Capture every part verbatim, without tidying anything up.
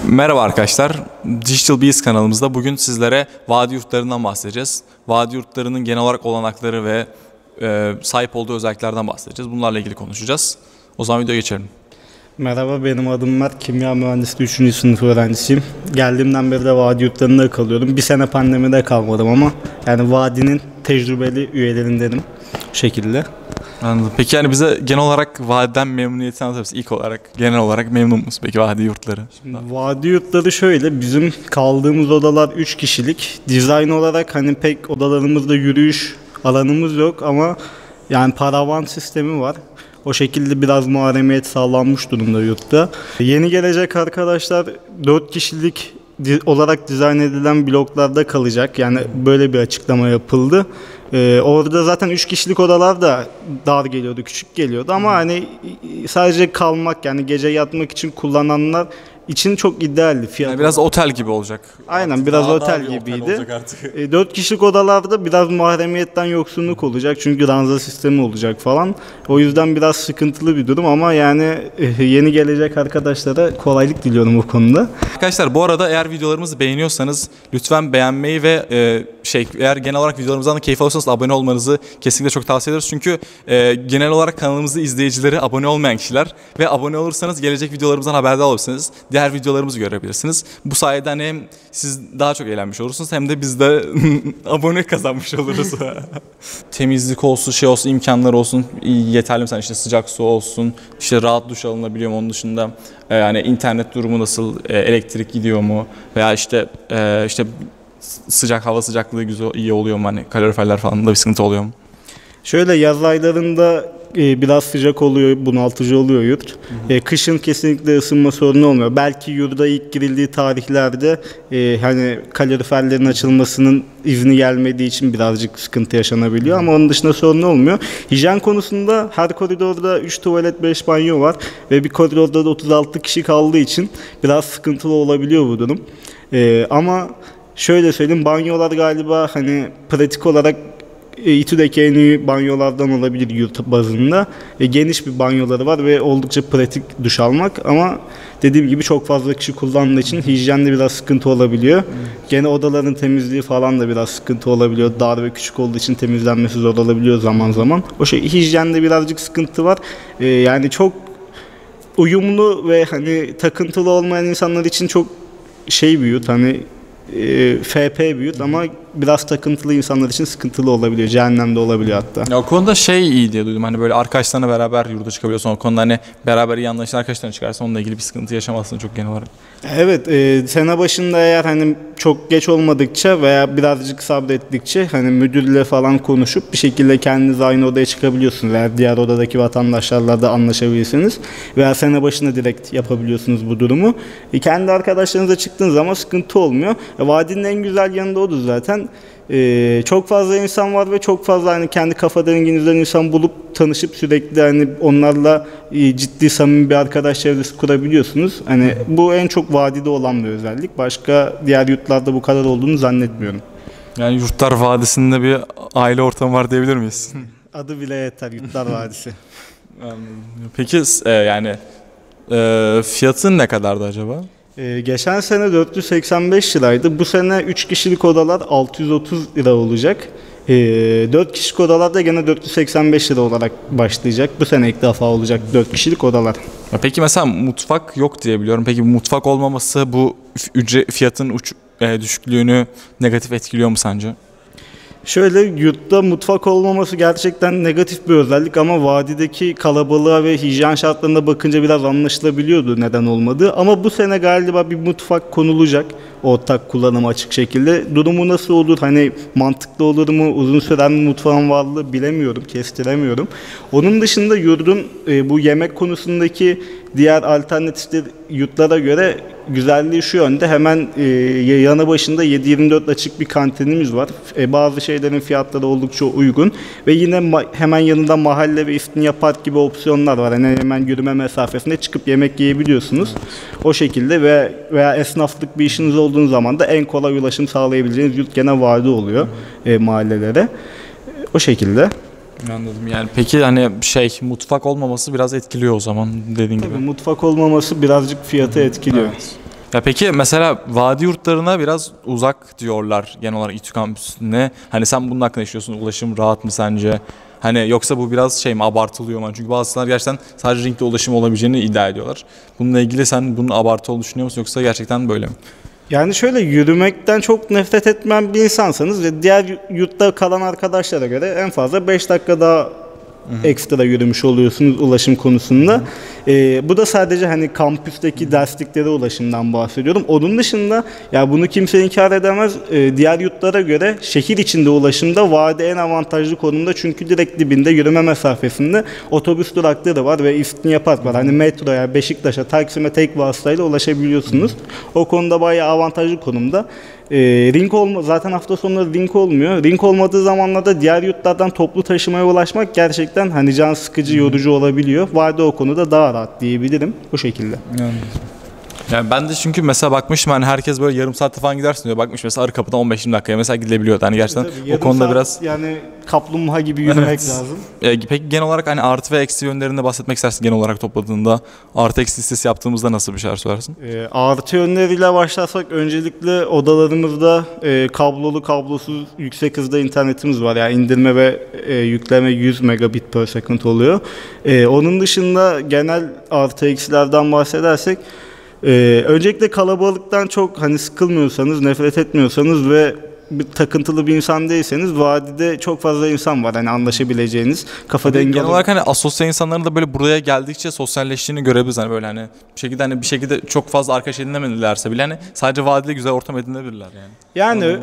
Merhaba arkadaşlar, Digital Bees kanalımızda bugün sizlere vadi yurtlarından bahsedeceğiz. Vadi yurtlarının genel olarak olanakları ve e, sahip olduğu özelliklerden bahsedeceğiz. Bunlarla ilgili konuşacağız. O zaman videoya geçelim. Merhaba, benim adım Mert. Kimya mühendisliği üçüncü sınıf öğrencisiyim. Geldiğimden beri de vadi yurtlarında kalıyorum. Bir sene pandemide kalmadım ama yani vadinin tecrübeli üyelerindenim bu şekilde. Anladım. Peki yani bize genel olarak vadiden memnuniyetini anlatır mısın? İlk olarak, genel olarak memnun musun peki vadi yurtları? Şimdi vadi yurtları şöyle, bizim kaldığımız odalar üç kişilik. Dizayn olarak hani pek odalarımızda yürüyüş alanımız yok ama yani paravan sistemi var. O şekilde biraz mahremiyet sağlanmış durumda yurtta. Yeni gelecek arkadaşlar dört kişilik olarak dizayn edilen bloklarda kalacak. Yani böyle bir açıklama yapıldı. Ee, orada zaten üç kişilik odalar da dar geliyordu, küçük geliyordu ama hani sadece kalmak, yani gece yatmak için kullananlar için çok idealdi fiyat. Yani biraz otel gibi olacak. Aynen, artık biraz daha otel daha gibiydi. Otel e, dört kişilik odalarda biraz mahremiyetten yoksunluk olacak çünkü ranza sistemi olacak falan. O yüzden biraz sıkıntılı bir durum ama yani e, yeni gelecek arkadaşlara kolaylık diliyorum bu konuda. Arkadaşlar bu arada eğer videolarımızı beğeniyorsanız lütfen beğenmeyi ve e, şey eğer genel olarak videolarımızdan da keyif alıyorsanız abone olmanızı kesinlikle çok tavsiye ederiz. Çünkü e, genel olarak kanalımızı izleyicileri abone olmayan kişiler ve abone olursanız gelecek videolarımızdan haberdar olabilirsiniz. Diğer videolarımızı görebilirsiniz. Bu sayede hani hem siz daha çok eğlenmiş olursunuz hem de biz de abone kazanmış oluruz. Temizlik olsun, şey olsun, imkanlar olsun yeterli mi sen? İşte sıcak su olsun, işte rahat duş alınabiliyor mu? Onun dışında e, yani internet durumu nasıl, e, elektrik gidiyor mu? Veya işte e, işte sıcak hava sıcaklığı güzel iyi oluyor mu? Hani kaloriferler falan da bir sıkıntı oluyor mu? Şöyle yaz aylarında e, biraz sıcak oluyor, bunaltıcı oluyor yurt. Hı hı. E, kışın kesinlikle ısınma sorunu olmuyor. Belki yurda ilk girildiği tarihlerde e, hani kaloriferlerin açılmasının izni gelmediği için birazcık sıkıntı yaşanabiliyor ama onun dışında sorun olmuyor. Hijyen konusunda her koridorda üç tuvalet, beş banyo var ve bir koridorda da otuz altı kişi kaldığı için biraz sıkıntılı olabiliyor bu durum. E, ama şöyle söyleyeyim, banyolar galiba hani pratik olarak E, İTÜ'deki en iyi banyolardan olabilir yurt bazında. E, geniş bir banyoları var ve oldukça pratik duş almak ama dediğim gibi çok fazla kişi kullandığı için hijyende biraz sıkıntı olabiliyor. Hmm. Gene odaların temizliği falan da biraz sıkıntı olabiliyor. Dar ve küçük olduğu için temizlenmesi zor olabiliyor zaman zaman. O şey hijyende birazcık sıkıntı var. E, yani çok uyumlu ve hani takıntılı olmayan insanlar için çok şey bir yurt, hani E, F P büyüt ama biraz takıntılı insanlar için sıkıntılı olabiliyor. Cehennemde olabiliyor hatta. Ya o konuda şey iyi diye duydum. Hani böyle arkadaşlarına beraber yurda çıkabiliyorsun. O konuda hani beraber iyi anlaşılan arkadaşlarına çıkarsan onunla ilgili bir sıkıntı yaşamazsın çok genel olarak. Evet, e, sene başında eğer hani çok geç olmadıkça veya birazcık sabrettikçe hani müdürle falan konuşup bir şekilde kendiniz aynı odaya çıkabiliyorsunuz. Eğer diğer odadaki vatandaşlarla da anlaşabilirsiniz. Veya sene başında direkt yapabiliyorsunuz bu durumu. E, kendi arkadaşlarınızla çıktığınız zaman sıkıntı olmuyor. E, vadinin en güzel yanında odur zaten. Ee, çok fazla insan var ve çok fazla hani kendi kafa denginizden insan bulup tanışıp sürekli hani onlarla e, ciddi samimi bir arkadaş çevresi kurabiliyorsunuz. Hani bu en çok vadide olan bir özellik. Başka diğer yurtlarda bu kadar olduğunu zannetmiyorum. Yani Yurtlar Vadisi'nde bir aile ortamı var diyebilir miyiz? Adı bile yeter, Yurtlar Vadisi. Peki e, yani e, fiyatı ne kadardı acaba? Ee, geçen sene dört yüz seksen beş liraydı. Bu sene üç kişilik odalar altı yüz otuz lira olacak. Ee, dört kişilik odalar da gene dört yüz seksen beş lira olarak başlayacak. Bu sene ilk defa olacak dört kişilik odalar. Peki mesela mutfak yok diye biliyorum. Peki bu mutfak olmaması bu ücret fiyatın uç, e, düşüklüğünü negatif etkiliyor mu sence? Şöyle, yurtta mutfak olmaması gerçekten negatif bir özellik ama vadideki kalabalığa ve hijyen şartlarına bakınca biraz anlaşılabiliyordu neden olmadığı. Ama bu sene galiba bir mutfak konulacak, ortak kullanıma açık şekilde. Durumu nasıl olur, hani mantıklı olur mu, uzun süren mi mutfağın varlığı bilemiyorum, kestiremiyorum. Onun dışında yurdun e, bu yemek konusundaki diğer alternatifler yurtlara göre güzelliği şu yönde: hemen e, yanı başında yedi yirmi dört açık bir kantinimiz var. E, bazı şeylerin fiyatları oldukça uygun ve yine ma- hemen yanında mahalle ve İstinye Park gibi opsiyonlar var. Yani hemen yürüme mesafesinde çıkıp yemek yiyebiliyorsunuz. O şekilde ve veya esnaflık bir işiniz olduğu zaman da en kolay ulaşım sağlayabileceğiniz yurt gene vadi oluyor e, mahallelere. E, o şekilde. Anladım. Yani peki hani şey mutfak olmaması biraz etkiliyor o zaman dediğin Tabii gibi. mutfak olmaması birazcık fiyatı etkiliyor. Evet. Ya peki mesela vadi yurtlarına biraz uzak diyorlar genel olarak İTÜ kampüsüne. Hani sen bunun hakkında yaşıyorsun. Ulaşım rahat mı sence? Hani yoksa bu biraz şey mi, abartılıyor mu? Çünkü bazıları gerçekten sadece ringde ulaşım olabileceğini iddia ediyorlar. Bununla ilgili sen bunun abartı olduğunu düşünüyor musun yoksa gerçekten böyle mi? Yani şöyle, yürümekten çok nefret etmeyen bir insansanız ve diğer yurtta kalan arkadaşlara göre en fazla beş dakika daha ekstra yürümüş oluyorsunuz ulaşım konusunda. Ee, bu da sadece hani kampüsteki dersliklere ulaşımdan bahsediyorum. Onun dışında ya bunu kimse inkar edemez. Ee, diğer yurtlara göre şehir içinde ulaşımda vadi en avantajlı konumda. Çünkü direkt dibinde yürüme mesafesinde otobüs durakları var ve İstinye Park var. Hani metroya, Beşiktaş'a, Taksim'e tek vasıtayla ulaşabiliyorsunuz. O konuda bayağı avantajlı konumda. E, ring olma zaten hafta sonları ring olmuyor. Ring olmadığı zamanlarda diğer yurtlardan toplu taşımaya ulaşmak gerçekten hani can sıkıcı, yorucu olabiliyor. Vadi o konuda daha rahat diyebilirim. Bu şekilde. Yani. Yani ben de çünkü mesela bakmışım hani herkes böyle yarım saatte falan gidersin diyor. Bakmış mesela Arıkapı'dan on beş yirmi dakikaya mesela gidilebiliyor. Yani gerçekten Tabii, o konuda saat, biraz yani kaplumbağa gibi yürümek evet. lazım. E, peki genel olarak hani artı ve eksi yönlerinde bahsetmek istersin genel olarak topladığında. Artı eksi listesi yaptığımızda nasıl bir şeyler söylersin? E, artı yönleriyle başlarsak öncelikle odalarımızda e, kablolu kablosuz yüksek hızda internetimiz var. Yani indirme ve e, yükleme yüz megabit per second oluyor. E, onun dışında genel artı eksilerden bahsedersek Ee, öncelikle kalabalıktan çok hani sıkılmıyorsanız, nefret etmiyorsanız ve bir takıntılı bir insan değilseniz vadide çok fazla insan var hani anlaşabileceğiniz, kafa dengi Genel olan- olarak hani asosyal insanların da böyle buraya geldikçe sosyalleştiğini görebiliriz hani böyle hani bir şekilde hani bir şekilde çok fazla arkadaş edinemedilerse bile hani sadece vadide güzel ortam edinebilirler yani. Yani Anladım,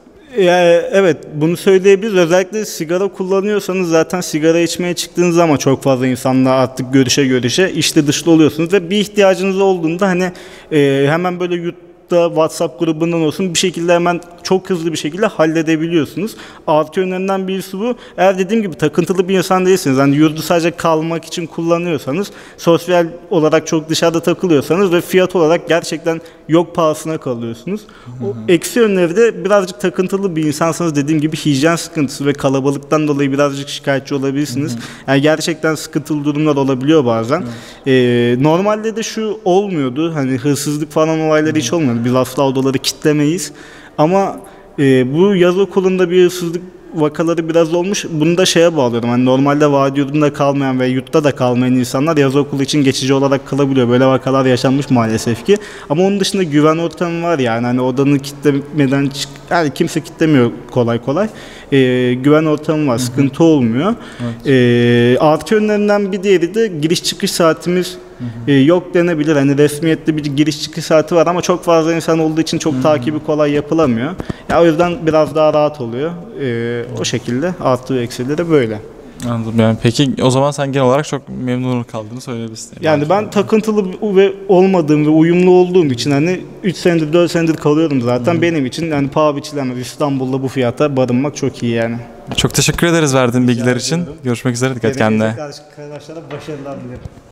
Yani evet, bunu söyleyebiliriz. Özellikle sigara kullanıyorsanız zaten sigara içmeye çıktığınız zaman çok fazla insanla artık görüşe görüşe içli dışlı oluyorsunuz ve bir ihtiyacınız olduğunda hani e, hemen böyle yurtta WhatsApp grubundan olsun bir şekilde hemen çok hızlı bir şekilde halledebiliyorsunuz. Artı yönlerinden birisi bu. Eğer dediğim gibi takıntılı bir insan değilseniz, hani yurdu sadece kalmak için kullanıyorsanız, sosyal olarak çok dışarıda takılıyorsanız ve fiyat olarak gerçekten yok pahasına kalıyorsunuz. O eksi yönleri de birazcık takıntılı bir insansanız, dediğim gibi hijyen sıkıntısı ve kalabalıktan dolayı birazcık şikayetçi olabilirsiniz. Yani gerçekten sıkıntılı durumlar olabiliyor bazen. Ee, normalde de şu olmuyordu. Hani hırsızlık falan olayları hiç olmuyordu. Biz asla odaları kitlemeyiz. Ama e, bu yaz okulunda bir hırsızlık vakaları biraz olmuş. Bunu da şeye bağlıyorum. Hani normalde vadi yurdunda kalmayan ve yurtta da kalmayan insanlar yaz okulu için geçici olarak kalabiliyor. Böyle vakalar yaşanmış maalesef ki. Ama onun dışında güven ortamı var yani. Hani odanı kitlemeden çık, yani kimse kitlemiyor kolay kolay. Ee, güven ortamı var. Hı hı. Sıkıntı olmuyor. Evet. Ee, artı yönlerinden bir diğeri de giriş çıkış saatimiz Hı hı. yok denebilir. Hani resmiyette bir giriş çıkış saati var ama çok fazla insan olduğu için çok hı hı. takibi kolay yapılamıyor. Ya o yüzden biraz daha rahat oluyor. Ee, o şekilde artı ve eksileri de böyle. Anladım yani. Peki o zaman sen genel olarak çok memnun kaldığını söyleyebilirsin. Yani ben yani. takıntılı ve olmadığım ve uyumlu olduğum için hani üç senedir dört senedir kalıyorum zaten. Hı. Benim için yani paha biçilemez. İstanbul'da bu fiyata barınmak çok iyi yani. Çok teşekkür ederiz verdiğin bilgiler için. Görüşmek üzere. Dikkat kendine. Arkadaşlara başarılar dilerim.